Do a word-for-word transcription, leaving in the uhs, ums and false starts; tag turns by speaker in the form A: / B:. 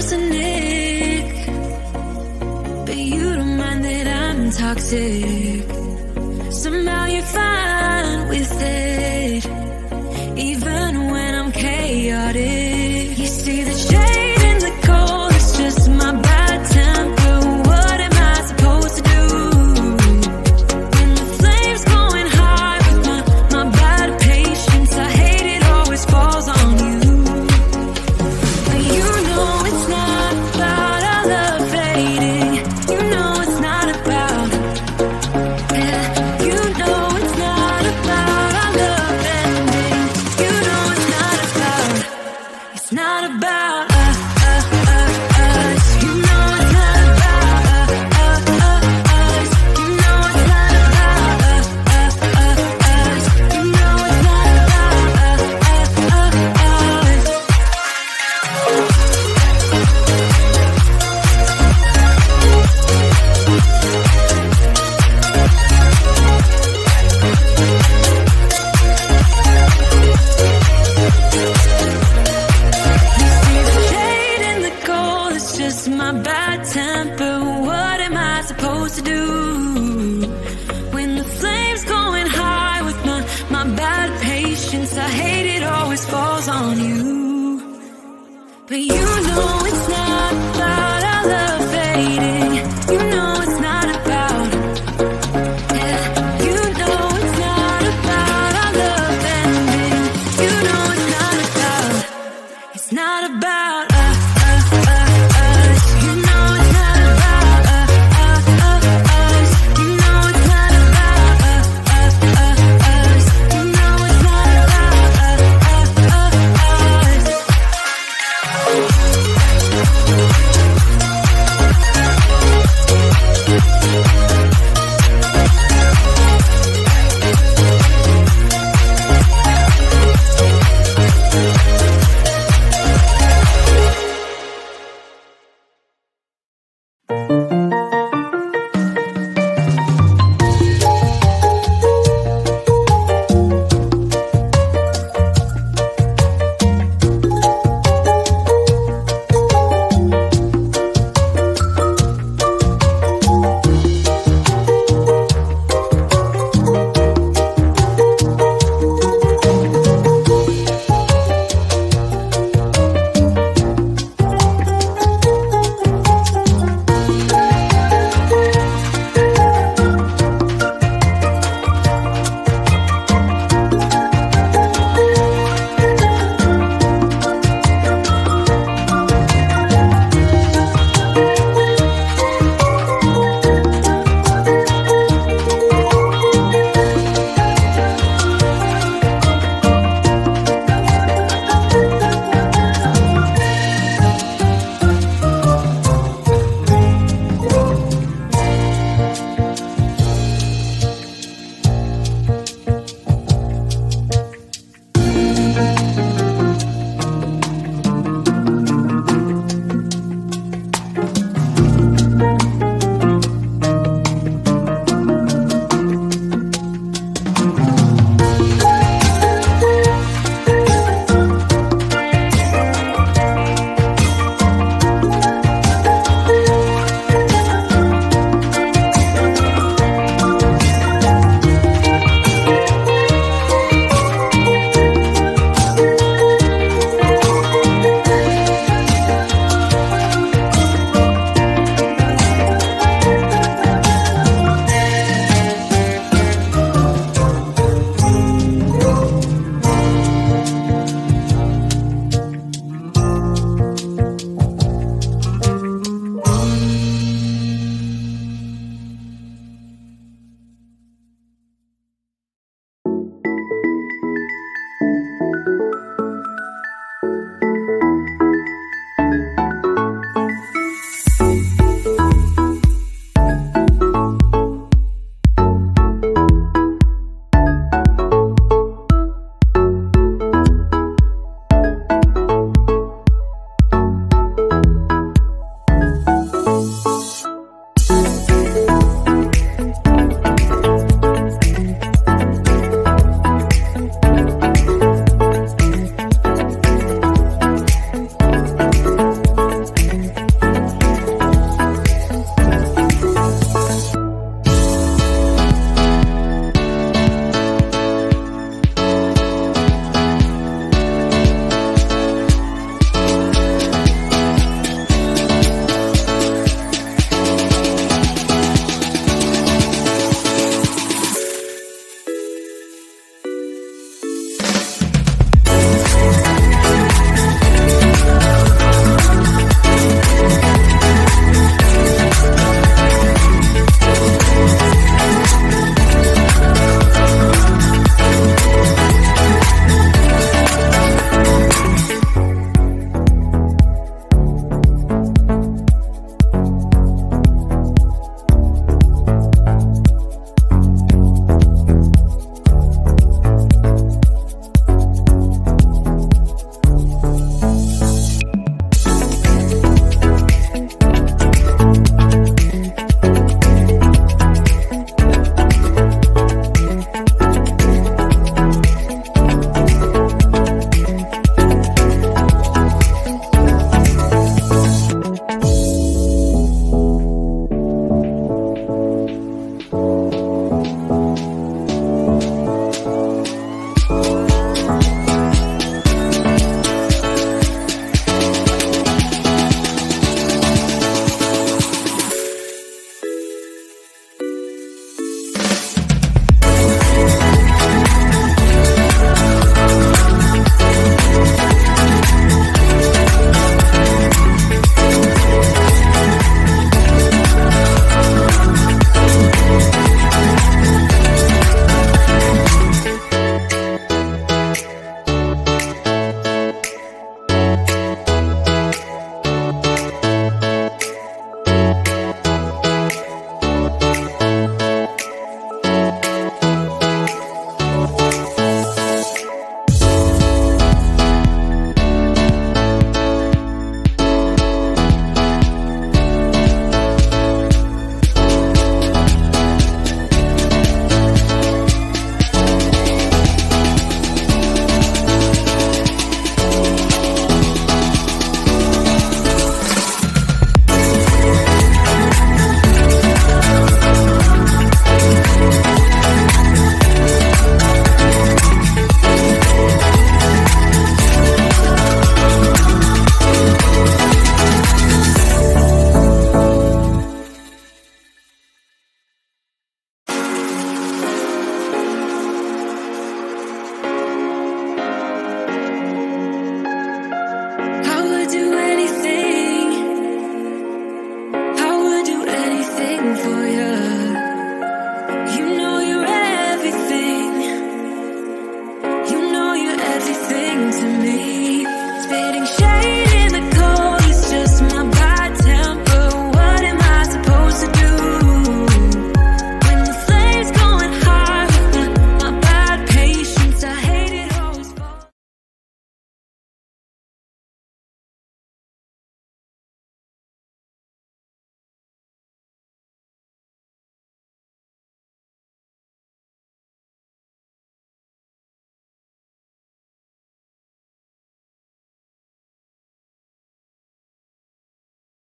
A: arsenic, but you don't mind that I'm toxic. Somehow you're fine with it, even when I'm chaotic. You see the shade in the cold, it's just my bad temper. What am I supposed to do when the flame's going high with my, my bad patience? I hate it always falls on you. But you know it's not about our love fading. You know it's not about, yeah. You know it's not about our love ending. You know it's not about, it's not about uh, uh, uh, us. You know it's not about uh, uh, uh, us. You know it's not about uh, uh, uh, us. You know it's not about uh, uh, uh, us. Shade in the cold, it's just my bad temper. What am I supposed to do when the flame's going high with my, my bad patience? I hate it always falls on you. But you know it's